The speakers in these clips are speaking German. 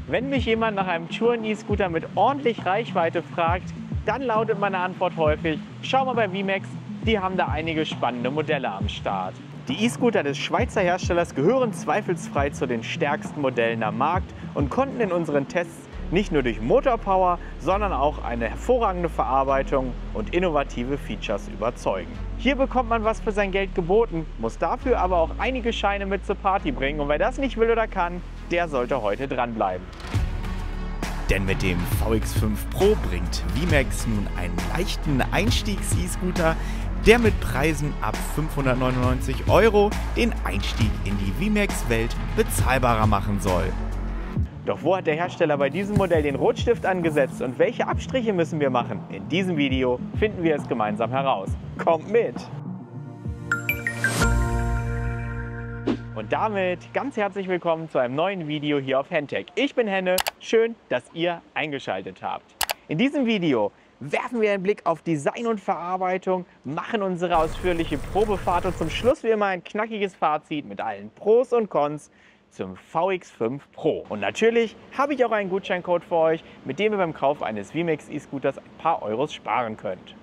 Wenn mich jemand nach einem Touren-E-Scooter mit ordentlich Reichweite fragt, dann lautet meine Antwort häufig: Schau mal bei VMAX, die haben da einige spannende Modelle am Start. Die E-Scooter des Schweizer Herstellers gehören zweifelsfrei zu den stärksten Modellen am Markt und konnten in unseren Tests nicht nur durch Motorpower, sondern auch eine hervorragende Verarbeitung und innovative Features überzeugen. Hier bekommt man was für sein Geld geboten, muss dafür aber auch einige Scheine mit zur Party bringen, und wer das nicht will oder kann, der sollte heute dranbleiben. Denn mit dem VX5 Pro bringt VMAX nun einen leichten Einstiegs-E-Scooter, der mit Preisen ab 599 € den Einstieg in die VMAX-Welt bezahlbarer machen soll. Doch wo hat der Hersteller bei diesem Modell den Rotstift angesetzt und welche Abstriche müssen wir machen? In diesem Video finden wir es gemeinsam heraus. Kommt mit! Und damit ganz herzlich willkommen zu einem neuen Video hier auf Handtech. Ich bin Henne, schön, dass ihr eingeschaltet habt. In diesem Video werfen wir einen Blick auf Design und Verarbeitung, machen unsere ausführliche Probefahrt und zum Schluss wie immer ein knackiges Fazit mit allen Pros und Cons zum VX5 Pro. Und natürlich habe ich auch einen Gutscheincode für euch, mit dem ihr beim Kauf eines VMAX E-Scooters ein paar Euros sparen könnt.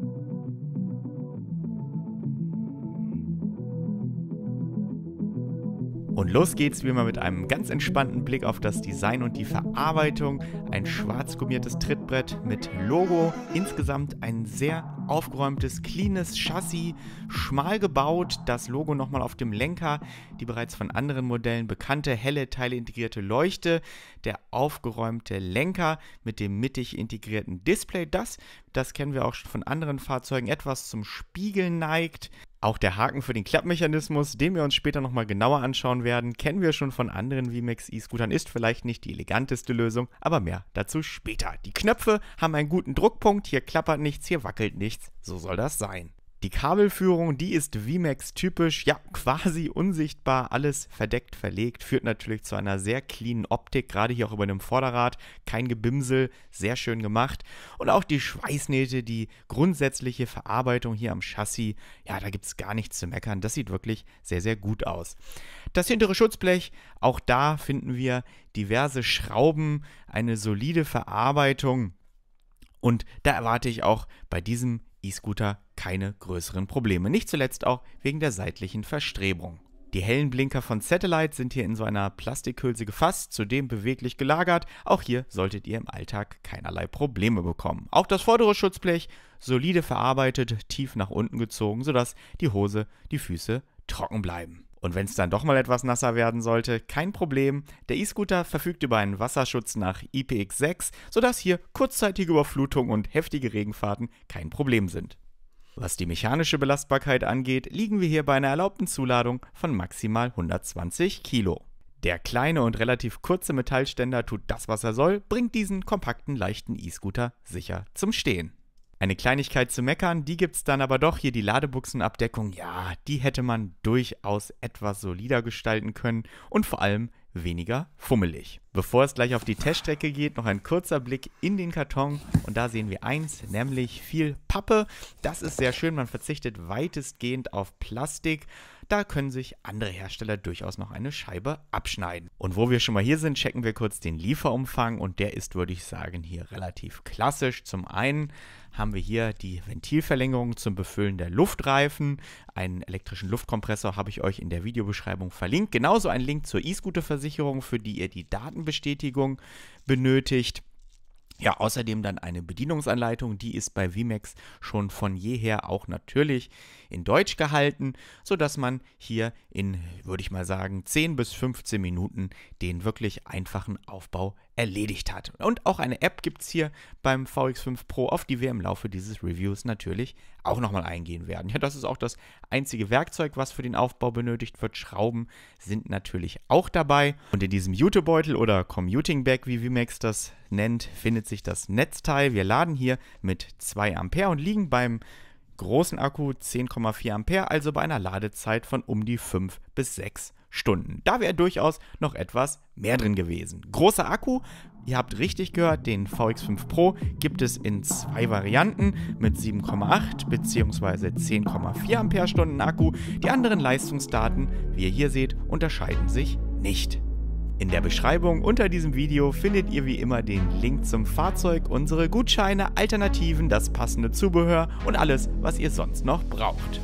Und los geht's wie immer mit einem ganz entspannten Blick auf das Design und die Verarbeitung. Ein schwarz gummiertes Trittbrett mit Logo. Insgesamt ein sehr aufgeräumtes, cleanes Chassis. Schmal gebaut, das Logo nochmal auf dem Lenker. Die bereits von anderen Modellen bekannte helle teileintegrierte Leuchte. Der aufgeräumte Lenker mit dem mittig integrierten Display. Das kennen wir auch schon von anderen Fahrzeugen. Etwas zum Spiegeln neigt. Auch der Haken für den Klappmechanismus, den wir uns später nochmal genauer anschauen werden, kennen wir schon von anderen VMAX E-Scootern, ist vielleicht nicht die eleganteste Lösung, aber mehr dazu später. Die Knöpfe haben einen guten Druckpunkt, hier klappert nichts, hier wackelt nichts, so soll das sein. Die Kabelführung, die ist VMAX typisch, ja quasi unsichtbar, alles verdeckt, verlegt, führt natürlich zu einer sehr cleanen Optik, gerade hier auch über dem Vorderrad, kein Gebimsel, sehr schön gemacht. Und auch die Schweißnähte, die grundsätzliche Verarbeitung hier am Chassis, ja da gibt es gar nichts zu meckern, das sieht wirklich sehr, sehr gut aus. Das hintere Schutzblech, auch da finden wir diverse Schrauben, eine solide Verarbeitung und da erwarte ich auch bei diesem E-Scooter keine größeren Probleme, nicht zuletzt auch wegen der seitlichen Verstrebung. Die hellen Blinker von Satellite sind hier in so einer Plastikhülse gefasst, zudem beweglich gelagert. Auch hier solltet ihr im Alltag keinerlei Probleme bekommen. Auch das vordere Schutzblech solide verarbeitet, tief nach unten gezogen, sodass die Hose, die Füße trocken bleiben. Und wenn es dann doch mal etwas nasser werden sollte, kein Problem. Der E-Scooter verfügt über einen Wasserschutz nach IPX6, sodass hier kurzzeitige Überflutung und heftige Regenfahrten kein Problem sind. Was die mechanische Belastbarkeit angeht, liegen wir hier bei einer erlaubten Zuladung von maximal 120 Kilo. Der kleine und relativ kurze Metallständer tut das, was er soll, bringt diesen kompakten, leichten E-Scooter sicher zum Stehen. Eine Kleinigkeit zu meckern, die gibt es dann aber doch. Hier die Ladebuchsenabdeckung, ja, die hätte man durchaus etwas solider gestalten können und vor allem weniger fummelig. Bevor es gleich auf die Teststrecke geht, noch ein kurzer Blick in den Karton und da sehen wir eins, nämlich viel Pappe. Das ist sehr schön, man verzichtet weitestgehend auf Plastik. Da können sich andere Hersteller durchaus noch eine Scheibe abschneiden. Und wo wir schon mal hier sind, checken wir kurz den Lieferumfang und der ist, würde ich sagen, hier relativ klassisch. Zum einen haben wir hier die Ventilverlängerung zum Befüllen der Luftreifen. Einen elektrischen Luftkompressor habe ich euch in der Videobeschreibung verlinkt. Genauso ein Link zur E-Scooter-Versicherung, für die ihr die Datenbestätigung benötigt. Ja, außerdem dann eine Bedienungsanleitung, die ist bei VMAX schon von jeher auch natürlich in Deutsch gehalten, sodass man hier in, würde ich mal sagen, 10 bis 15 Minuten den wirklich einfachen Aufbau erledigt hat. Und auch eine App gibt es hier beim VX5 Pro, auf die wir im Laufe dieses Reviews natürlich auch nochmal eingehen werden. Ja, das ist auch das einzige Werkzeug, was für den Aufbau benötigt wird. Schrauben sind natürlich auch dabei. Und in diesem Jutebeutel oder Commuting Bag, wie VMAX das nennt, findet sich das Netzteil. Wir laden hier mit 2 Ampere und liegen beim großen Akku 10,4 Ampere, also bei einer Ladezeit von um die 5 bis 6 Stunden. Da wäre durchaus noch etwas mehr drin gewesen. Großer Akku, ihr habt richtig gehört, den VX5 Pro gibt es in 2 Varianten mit 7,8 bzw. 10,4 Amperestunden Akku. Die anderen Leistungsdaten, wie ihr hier seht, unterscheiden sich nicht. In der Beschreibung unter diesem Video findet ihr wie immer den Link zum Fahrzeug, unsere Gutscheine, Alternativen, das passende Zubehör und alles, was ihr sonst noch braucht.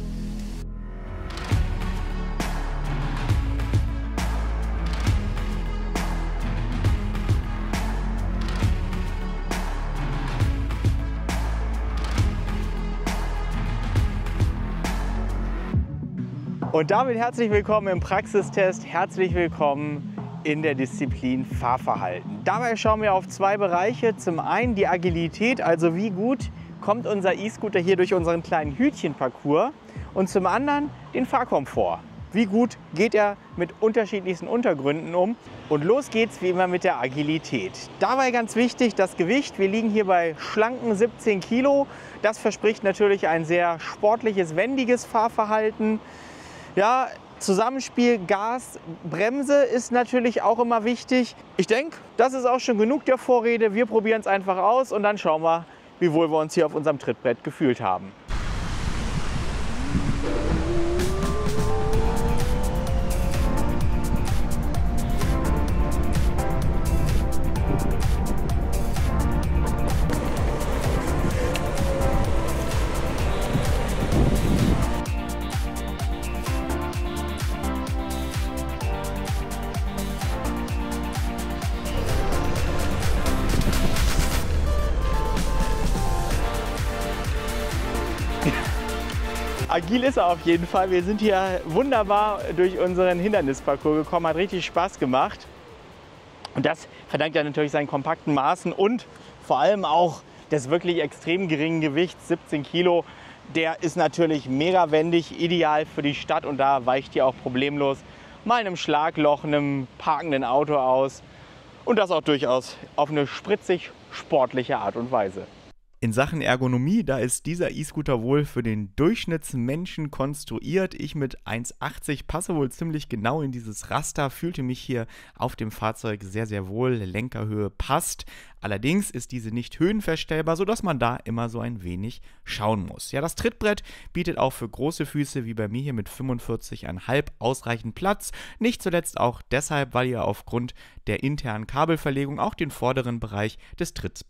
Und damit herzlich willkommen im Praxistest, herzlich willkommen in der Disziplin Fahrverhalten. Dabei schauen wir auf zwei Bereiche. Zum einen die Agilität, also wie gut kommt unser E-Scooter hier durch unseren kleinen Hütchenparcours, und zum anderen den Fahrkomfort. Wie gut geht er mit unterschiedlichsten Untergründen um? Und los geht's wie immer mit der Agilität. Dabei ganz wichtig das Gewicht. Wir liegen hier bei schlanken 17 Kilo. Das verspricht natürlich ein sehr sportliches, wendiges Fahrverhalten. Ja, Zusammenspiel Gas, Bremse ist natürlich auch immer wichtig. Ich denke, das ist auch schon genug der Vorrede. Wir probieren es einfach aus und dann schauen wir, wie wohl wir uns hier auf unserem Trittbrett gefühlt haben. Agil ist er auf jeden Fall. Wir sind hier wunderbar durch unseren Hindernisparcours gekommen, hat richtig Spaß gemacht. Und das verdankt er natürlich seinen kompakten Maßen und vor allem auch des wirklich extrem geringen Gewichts, 17 Kilo. Der ist natürlich mega wendig, ideal für die Stadt, und da weicht hier auch problemlos mal in einem Schlagloch, einem parkenden Auto aus. Und das auch durchaus auf eine spritzig sportliche Art und Weise. In Sachen Ergonomie, da ist dieser E-Scooter wohl für den Durchschnittsmenschen konstruiert. Ich mit 1,80 passe wohl ziemlich genau in dieses Raster, fühlte mich hier auf dem Fahrzeug sehr, sehr wohl. Lenkerhöhe passt. Allerdings ist diese nicht höhenverstellbar, sodass man da immer so ein wenig schauen muss. Ja, das Trittbrett bietet auch für große Füße wie bei mir hier mit 45,5 ausreichend Platz. Nicht zuletzt auch deshalb, weil ihr aufgrund der internen Kabelverlegung auch den vorderen Bereich des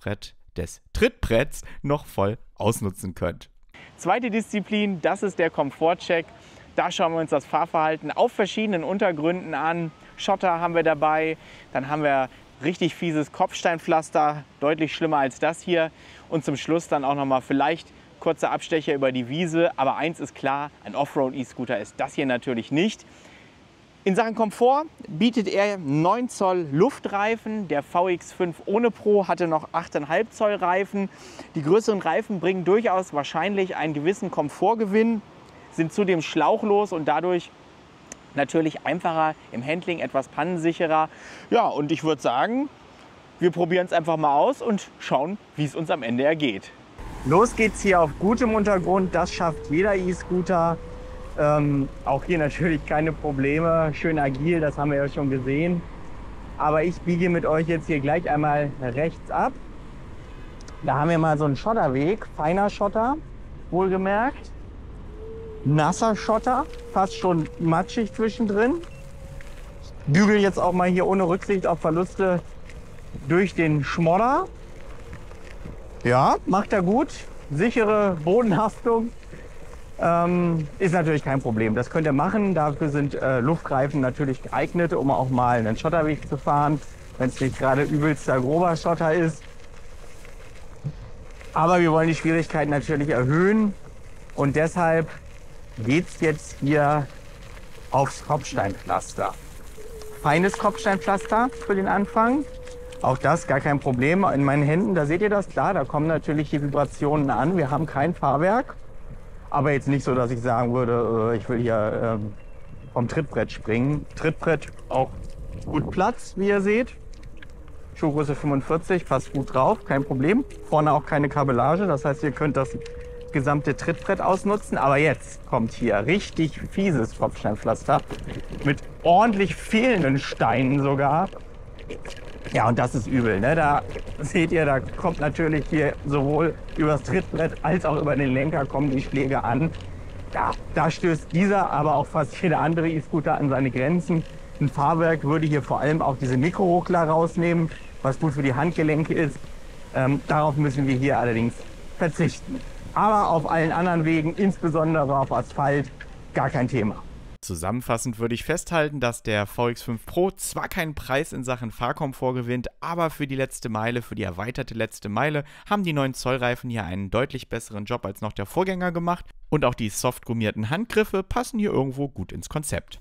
Trittbretts noch voll ausnutzen könnt. Zweite Disziplin, das ist der Komfortcheck. Da schauen wir uns das Fahrverhalten auf verschiedenen Untergründen an. Schotter haben wir dabei, dann haben wir richtig fieses Kopfsteinpflaster, deutlich schlimmer als das hier. Und zum Schluss dann auch nochmal vielleicht kurze Abstecher über die Wiese. Aber eins ist klar, ein Offroad-E-Scooter ist das hier natürlich nicht. In Sachen Komfort bietet er 9 Zoll Luftreifen. Der VX5 ohne Pro hatte noch 8,5 Zoll Reifen. Die größeren Reifen bringen durchaus wahrscheinlich einen gewissen Komfortgewinn, sind zudem schlauchlos und dadurch natürlich einfacher im Handling, etwas pannensicherer. Ja, und ich würde sagen, wir probieren es einfach mal aus und schauen, wie es uns am Ende ergeht. Los geht's hier auf gutem Untergrund. Das schafft jeder E-Scooter. Auch hier natürlich keine Probleme, schön agil, das haben wir ja schon gesehen. Aber ich biege mit euch jetzt hier gleich einmal rechts ab. Da haben wir mal so einen Schotterweg, feiner Schotter, wohlgemerkt. Nasser Schotter, fast schon matschig zwischendrin. Ich bügel jetzt auch mal hier ohne Rücksicht auf Verluste durch den Schmodder. Ja, macht er gut, sichere Bodenhaftung. Ist natürlich kein Problem. Das könnt ihr machen. Dafür sind Luftreifen natürlich geeignet, um auch mal einen Schotterweg zu fahren, wenn es nicht gerade übelster grober Schotter ist. Aber wir wollen die Schwierigkeit natürlich erhöhen und deshalb geht es jetzt hier aufs Kopfsteinpflaster. Feines Kopfsteinpflaster für den Anfang. Auch das gar kein Problem. In meinen Händen, da seht ihr das klar, da kommen natürlich die Vibrationen an. Wir haben kein Fahrwerk. Aber jetzt nicht so, dass ich sagen würde, ich will hier vom Trittbrett springen. Trittbrett auch gut Platz, wie ihr seht. Schuhgröße 45, passt gut drauf, kein Problem. Vorne auch keine Kabellage, das heißt, ihr könnt das gesamte Trittbrett ausnutzen. Aber jetzt kommt hier richtig fieses Kopfsteinpflaster mit ordentlich fehlenden Steinen sogar. Ja, und das ist übel, ne? Da seht ihr, da kommt natürlich hier sowohl übers Trittbrett als auch über den Lenker kommen die Schläge an. Da stößt dieser, aber auch fast jeder andere E-Scooter an seine Grenzen. Ein Fahrwerk würde hier vor allem auch diese Mikroruckler rausnehmen, was gut für die Handgelenke ist. Darauf müssen wir hier allerdings verzichten. Aber auf allen anderen Wegen, insbesondere auf Asphalt, gar kein Thema. Zusammenfassend würde ich festhalten, dass der VX5 Pro zwar keinen Preis in Sachen Fahrkomfort gewinnt, aber für die letzte Meile, für die erweiterte letzte Meile, haben die 9 Zoll Reifen hier einen deutlich besseren Job als noch der Vorgänger gemacht und auch die soft gummierten Handgriffe passen hier irgendwo gut ins Konzept.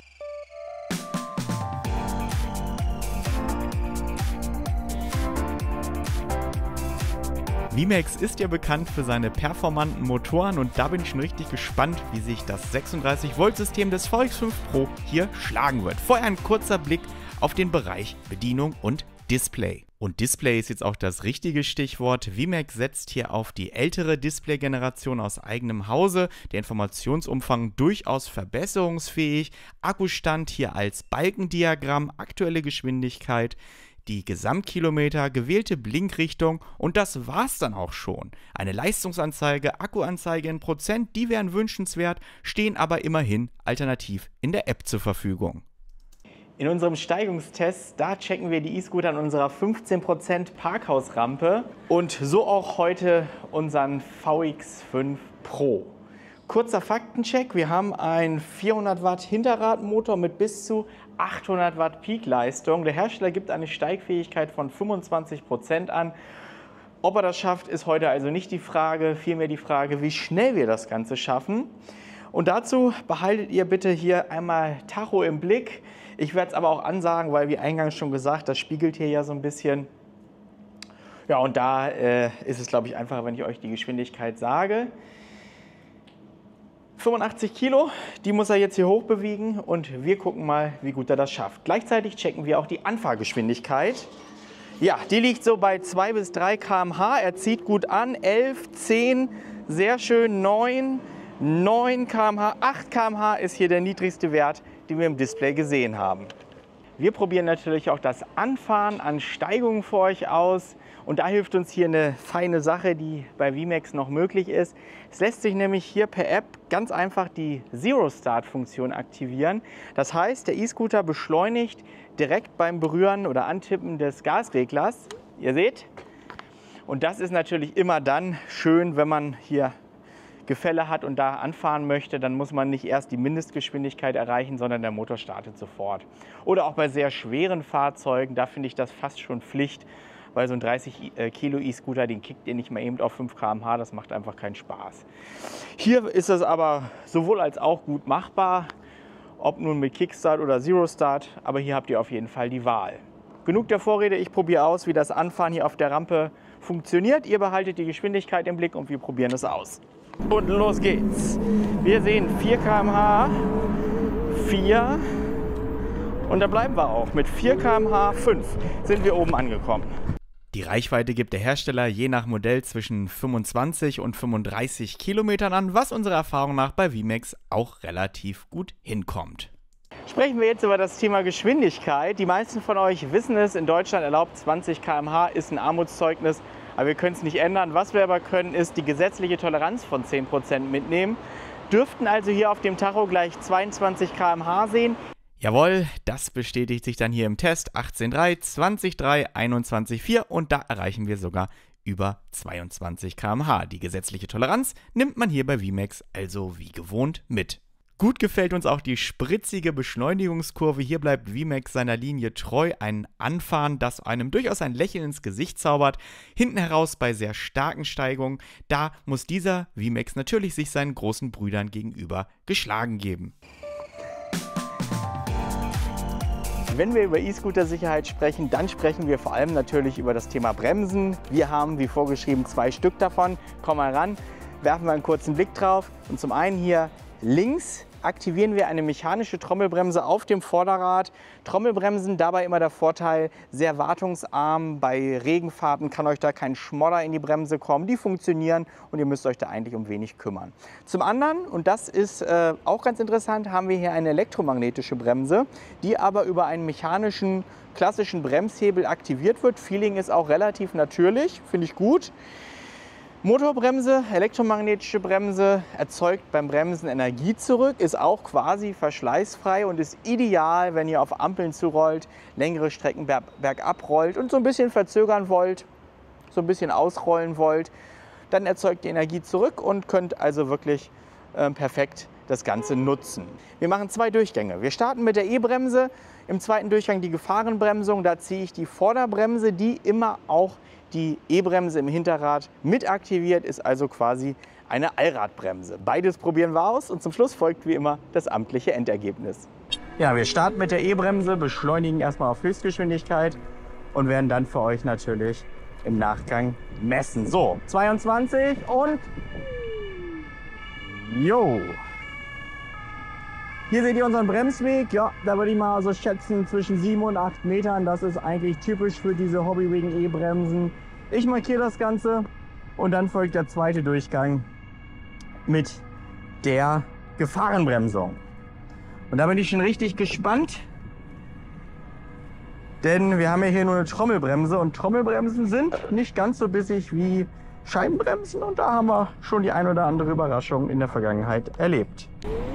VMAX ist ja bekannt für seine performanten Motoren und da bin ich schon richtig gespannt, wie sich das 36-Volt-System des VX5 Pro hier schlagen wird. Vorher ein kurzer Blick auf den Bereich Bedienung und Display. Und Display ist jetzt auch das richtige Stichwort. VMAX setzt hier auf die ältere Display-Generation aus eigenem Hause. Der Informationsumfang durchaus verbesserungsfähig. Akkustand hier als Balkendiagramm, aktuelle Geschwindigkeit, die Gesamtkilometer, gewählte Blinkrichtung und das war's dann auch schon. Eine Leistungsanzeige, Akkuanzeige in Prozent, die wären wünschenswert, stehen aber immerhin alternativ in der App zur Verfügung. In unserem Steigungstest, da checken wir die E-Scooter an unserer 15% Parkhausrampe und so auch heute unseren VX5 Pro. Kurzer Faktencheck, wir haben einen 400 Watt Hinterradmotor mit bis zu 800 Watt Peakleistung. Der Hersteller gibt eine Steigfähigkeit von 25% an. Ob er das schafft, ist heute also nicht die Frage, vielmehr die Frage, wie schnell wir das Ganze schaffen. Und dazu behaltet ihr bitte hier einmal Tacho im Blick. Ich werde es aber auch ansagen, weil wie eingangs schon gesagt, das spiegelt hier ja so ein bisschen. Ja, und da ist es, glaube ich, einfacher, wenn ich euch die Geschwindigkeit sage. 85 Kilo, die muss er jetzt hier hochbewegen und wir gucken mal, wie gut er das schafft. Gleichzeitig checken wir auch die Anfahrgeschwindigkeit. Ja, die liegt so bei 2 bis 3 km/h. Er zieht gut an. 11, 10, sehr schön, 9 km/h, 8 km/h ist hier der niedrigste Wert, den wir im Display gesehen haben. Wir probieren natürlich auch das Anfahren an Steigungen für euch aus. Und da hilft uns hier eine feine Sache, die bei VMAX noch möglich ist. Es lässt sich nämlich hier per App ganz einfach die Zero-Start-Funktion aktivieren. Das heißt, der E-Scooter beschleunigt direkt beim Berühren oder Antippen des Gasreglers. Ihr seht. Und das ist natürlich immer dann schön, wenn man hier Gefälle hat und da anfahren möchte, dann muss man nicht erst die Mindestgeschwindigkeit erreichen, sondern der Motor startet sofort. Oder auch bei sehr schweren Fahrzeugen, da finde ich das fast schon Pflicht, weil so ein 30 Kilo E-Scooter, den kickt ihr nicht mal eben auf 5 km/h, das macht einfach keinen Spaß. Hier ist es aber sowohl als auch gut machbar, ob nun mit Kickstart oder Zero Start, aber hier habt ihr auf jeden Fall die Wahl. Genug der Vorrede, ich probiere aus, wie das Anfahren hier auf der Rampe funktioniert. Ihr behaltet die Geschwindigkeit im Blick und wir probieren es aus. Und los geht's. Wir sehen 4 km/h, 4 und da bleiben wir auch. Mit 4 km/h, 5 sind wir oben angekommen. Die Reichweite gibt der Hersteller je nach Modell zwischen 25 und 35 Kilometern an, was unserer Erfahrung nach bei VMAX auch relativ gut hinkommt. Sprechen wir jetzt über das Thema Geschwindigkeit. Die meisten von euch wissen es, in Deutschland erlaubt 20 km/h ist ein Armutszeugnis, aber wir können es nicht ändern. Was wir aber können, ist die gesetzliche Toleranz von 10% mitnehmen. Dürften also hier auf dem Tacho gleich 22 km/h sehen. Jawohl, das bestätigt sich dann hier im Test 18,3, 20,3, 21,4 und da erreichen wir sogar über 22 km/h. Die gesetzliche Toleranz nimmt man hier bei VMAX also wie gewohnt mit. Gut gefällt uns auch die spritzige Beschleunigungskurve. Hier bleibt VMAX seiner Linie treu. Ein Anfahren, das einem durchaus ein Lächeln ins Gesicht zaubert. Hinten heraus bei sehr starken Steigungen, da muss dieser VMAX natürlich sich seinen großen Brüdern gegenüber geschlagen geben. Wenn wir über E-Scooter-Sicherheit sprechen, dann sprechen wir vor allem natürlich über das Thema Bremsen. Wir haben, wie vorgeschrieben, 2 Stück davon. Komm mal ran, werfen wir einen kurzen Blick drauf. Und zum einen hier links aktivieren wir eine mechanische Trommelbremse auf dem Vorderrad. Trommelbremsen, dabei immer der Vorteil, sehr wartungsarm. Bei Regenfahrten kann euch da kein Schmodder in die Bremse kommen. Die funktionieren und ihr müsst euch da eigentlich um wenig kümmern. Zum anderen, und das ist auch ganz interessant, haben wir hier eine elektromagnetische Bremse, die aber über einen mechanischen, klassischen Bremshebel aktiviert wird. Feeling ist auch relativ natürlich, finde ich gut. Motorbremse, elektromagnetische Bremse, erzeugt beim Bremsen Energie zurück, ist auch quasi verschleißfrei und ist ideal, wenn ihr auf Ampeln zurollt, längere Strecken bergab rollt und so ein bisschen verzögern wollt, so ein bisschen ausrollen wollt. Dann erzeugt ihr Energie zurück und könnt also wirklich perfekt das Ganze nutzen. Wir machen 2 Durchgänge. Wir starten mit der E-Bremse, im zweiten Durchgang die Gefahrenbremsung. Da ziehe ich die Vorderbremse, die immer auch die E-Bremse im Hinterrad mit aktiviert, ist also quasi eine Allradbremse. Beides probieren wir aus und zum Schluss folgt wie immer das amtliche Endergebnis. Ja, wir starten mit der E-Bremse, beschleunigen erstmal auf Höchstgeschwindigkeit und werden dann für euch natürlich im Nachgang messen. So, 22 und jo. Hier seht ihr unseren Bremsweg. Ja, da würde ich mal so schätzen zwischen 7 und 8 Metern. Das ist eigentlich typisch für diese hobbywigen E-Bremsen. Ich markiere das Ganze und dann folgt der zweite Durchgang mit der Gefahrenbremsung. Und da bin ich schon richtig gespannt, denn wir haben ja hier nur eine Trommelbremse und Trommelbremsen sind nicht ganz so bissig wie Scheibenbremsen und da haben wir schon die ein oder andere Überraschung in der Vergangenheit erlebt.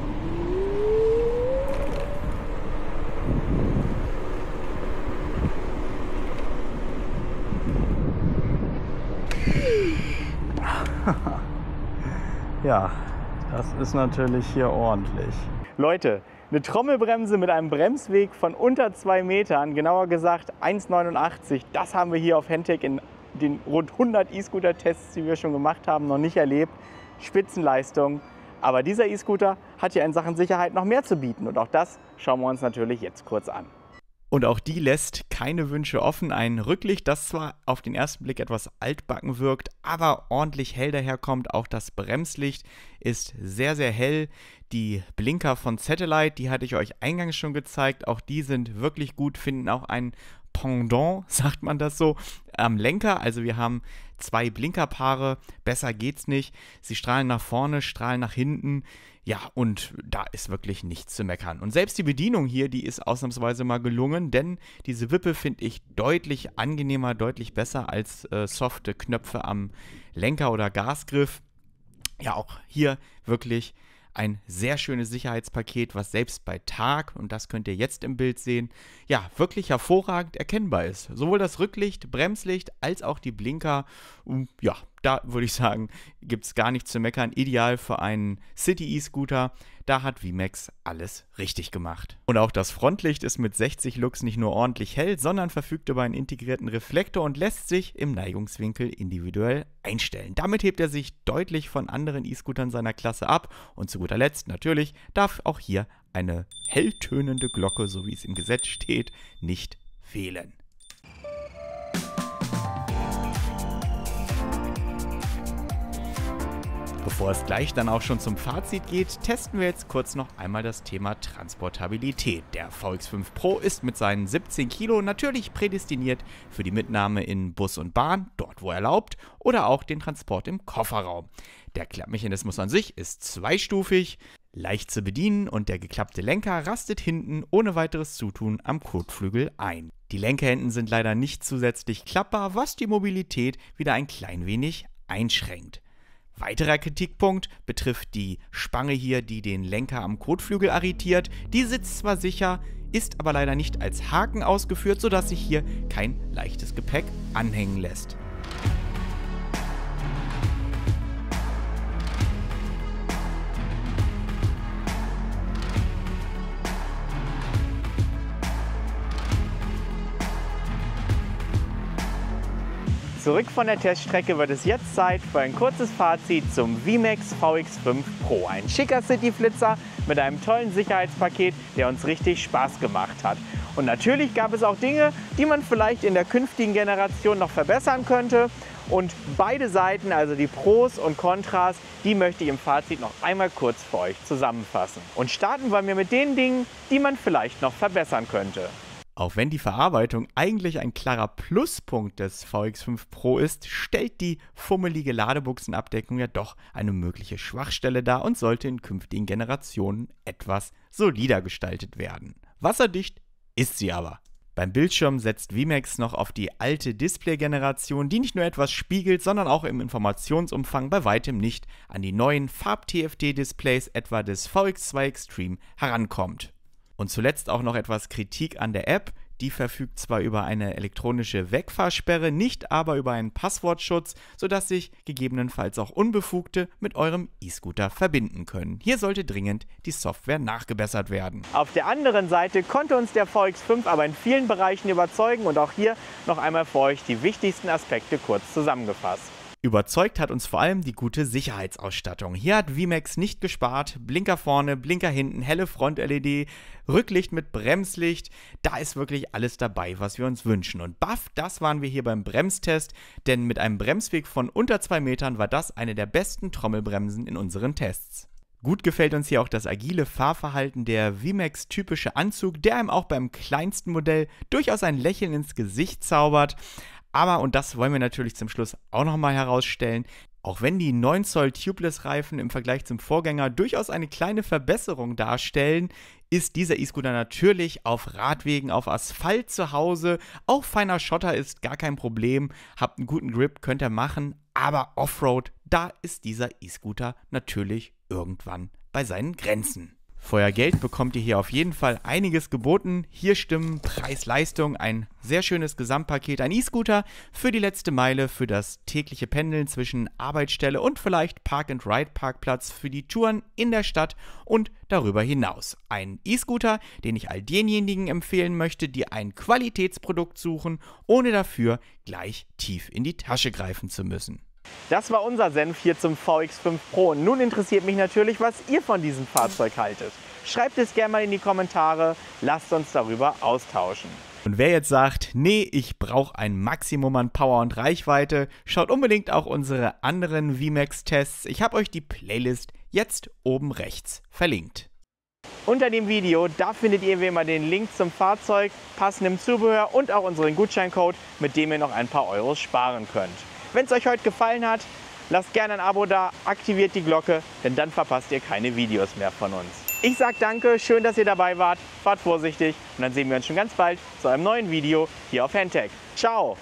Ja, das ist natürlich hier ordentlich. Leute, eine Trommelbremse mit einem Bremsweg von unter 2 Metern, genauer gesagt 1,89, das haben wir hier auf Handtech in den rund 100 E-Scooter-Tests, die wir schon gemacht haben, noch nicht erlebt. Spitzenleistung. Aber dieser E-Scooter hat ja in Sachen Sicherheit noch mehr zu bieten und auch das schauen wir uns natürlich jetzt kurz an. Und auch die lässt keine Wünsche offen. Ein Rücklicht, das zwar auf den ersten Blick etwas altbacken wirkt, aber ordentlich hell daherkommt. Auch das Bremslicht ist sehr, sehr hell. Die Blinker von Satellite, die hatte ich euch eingangs schon gezeigt. Auch die sind wirklich gut, finden auch ein Pendant, sagt man das so, am Lenker. Also wir haben 2 Blinkerpaare, besser geht's nicht. Sie strahlen nach vorne, strahlen nach hinten. Ja, und da ist wirklich nichts zu meckern. Und selbst die Bedienung hier, die ist ausnahmsweise mal gelungen, denn diese Wippe finde ich deutlich angenehmer, deutlich besser als softe Knöpfe am Lenker oder Gasgriff. Ja, auch hier wirklich ein sehr schönes Sicherheitspaket, was selbst bei Tag, und das könnt ihr jetzt im Bild sehen, ja, wirklich hervorragend erkennbar ist. Sowohl das Rücklicht, Bremslicht als auch die Blinker. Ja, da würde ich sagen, gibt es gar nichts zu meckern. Ideal für einen City-E-Scooter. Da hat VMAX alles richtig gemacht. Und auch das Frontlicht ist mit 60 Lux nicht nur ordentlich hell, sondern verfügt über einen integrierten Reflektor und lässt sich im Neigungswinkel individuell einstellen. Damit hebt er sich deutlich von anderen E-Scootern seiner Klasse ab. Und zu guter Letzt natürlich darf auch hier eine helltönende Glocke, so wie es im Gesetz steht, nicht fehlen. Bevor es gleich dann auch schon zum Fazit geht, testen wir jetzt kurz noch einmal das Thema Transportabilität. Der VX5 Pro ist mit seinen 17 Kilo natürlich prädestiniert für die Mitnahme in Bus und Bahn, dort wo erlaubt, oder auch den Transport im Kofferraum. Der Klappmechanismus an sich ist zweistufig, leicht zu bedienen und der geklappte Lenker rastet hinten ohne weiteres Zutun am Kotflügel ein. Die Lenkerenden sind leider nicht zusätzlich klappbar, was die Mobilität wieder ein klein wenig einschränkt. Weiterer Kritikpunkt betrifft die Spange hier, die den Lenker am Kotflügel arretiert. Die sitzt zwar sicher, ist aber leider nicht als Haken ausgeführt, sodass sich hier kein leichtes Gepäck anhängen lässt. Zurück von der Teststrecke wird es jetzt Zeit für ein kurzes Fazit zum VMAX VX5 Pro. Ein schicker City-Flitzer mit einem tollen Sicherheitspaket, der uns richtig Spaß gemacht hat. Und natürlich gab es auch Dinge, die man vielleicht in der künftigen Generation noch verbessern könnte. Und beide Seiten, also die Pros und Kontras, die möchte ich im Fazit noch einmal kurz für euch zusammenfassen. Und starten wollen wir mit den Dingen, die man vielleicht noch verbessern könnte. Auch wenn die Verarbeitung eigentlich ein klarer Pluspunkt des VX5 Pro ist, stellt die fummelige Ladebuchsenabdeckung ja doch eine mögliche Schwachstelle dar und sollte in künftigen Generationen etwas solider gestaltet werden. Wasserdicht ist sie aber. Beim Bildschirm setzt VMAX noch auf die alte Display-Generation, die nicht nur etwas spiegelt, sondern auch im Informationsumfang bei weitem nicht an die neuen Farb-TFT-Displays etwa des VX2 Extreme herankommt. Und zuletzt auch noch etwas Kritik an der App. Die verfügt zwar über eine elektronische Wegfahrsperre, nicht aber über einen Passwortschutz, sodass sich gegebenenfalls auch Unbefugte mit eurem E-Scooter verbinden können. Hier sollte dringend die Software nachgebessert werden. Auf der anderen Seite konnte uns der VX5 aber in vielen Bereichen überzeugen und auch hier noch einmal für euch die wichtigsten Aspekte kurz zusammengefasst. Überzeugt hat uns vor allem die gute Sicherheitsausstattung. Hier hat VMAX nicht gespart. Blinker vorne, Blinker hinten, helle Front-LED, Rücklicht mit Bremslicht. Da ist wirklich alles dabei, was wir uns wünschen. Und baff, das waren wir hier beim Bremstest, denn mit einem Bremsweg von unter 2 Metern war das eine der besten Trommelbremsen in unseren Tests. Gut gefällt uns hier auch das agile Fahrverhalten, der VMAX-typische Anzug, der einem auch beim kleinsten Modell durchaus ein Lächeln ins Gesicht zaubert. Aber, und das wollen wir natürlich zum Schluss auch nochmal herausstellen, auch wenn die 9 Zoll Tubeless-Reifen im Vergleich zum Vorgänger durchaus eine kleine Verbesserung darstellen, ist dieser E-Scooter natürlich auf Radwegen, auf Asphalt zu Hause. Auch feiner Schotter ist gar kein Problem, habt einen guten Grip, könnt ihr machen, aber Offroad, da ist dieser E-Scooter natürlich irgendwann bei seinen Grenzen. Für euer Geld bekommt ihr hier auf jeden Fall einiges geboten. Hier stimmen Preis-Leistung, ein sehr schönes Gesamtpaket, ein E-Scooter für die letzte Meile, für das tägliche Pendeln zwischen Arbeitsstelle und vielleicht Park-and-Ride-Parkplatz für die Touren in der Stadt und darüber hinaus. Ein E-Scooter, den ich all denjenigen empfehlen möchte, die ein Qualitätsprodukt suchen, ohne dafür gleich tief in die Tasche greifen zu müssen. Das war unser Senf hier zum VX5 Pro. Und nun interessiert mich natürlich, was ihr von diesem Fahrzeug haltet. Schreibt es gerne mal in die Kommentare, lasst uns darüber austauschen. Und wer jetzt sagt, nee, ich brauche ein Maximum an Power und Reichweite, schaut unbedingt auch unsere anderen VMAX-Tests. Ich habe euch die Playlist jetzt oben rechts verlinkt. Unter dem Video, da findet ihr wie immer den Link zum Fahrzeug, passendem Zubehör und auch unseren Gutscheincode, mit dem ihr noch ein paar Euros sparen könnt. Wenn es euch heute gefallen hat, lasst gerne ein Abo da, aktiviert die Glocke, denn dann verpasst ihr keine Videos mehr von uns. Ich sage danke, schön, dass ihr dabei wart, fahrt vorsichtig und dann sehen wir uns schon ganz bald zu einem neuen Video hier auf Handtech. Ciao!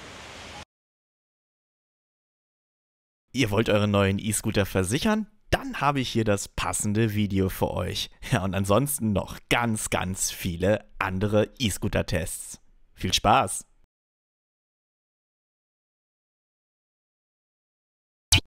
Ihr wollt euren neuen E-Scooter versichern? Dann habe ich hier das passende Video für euch. Ja, und ansonsten noch ganz viele andere E-Scooter-Tests. Viel Spaß!